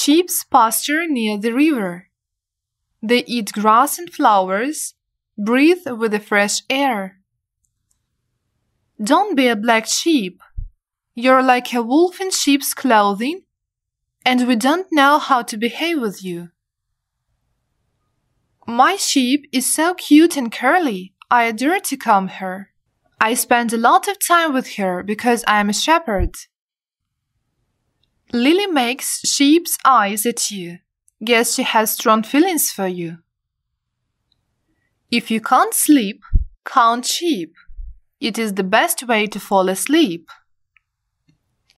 Sheep's pasture near the river. They eat grass and flowers, breathe with the fresh air. Don't be a black sheep. You're like a wolf in sheep's clothing, and we don't know how to behave with you. My sheep is so cute and curly, I adore to comb her. I spend a lot of time with her because I am a shepherd. Lily makes sheep's eyes at you. Guess she has strong feelings for you. If you can't sleep, count sheep. It is the best way to fall asleep.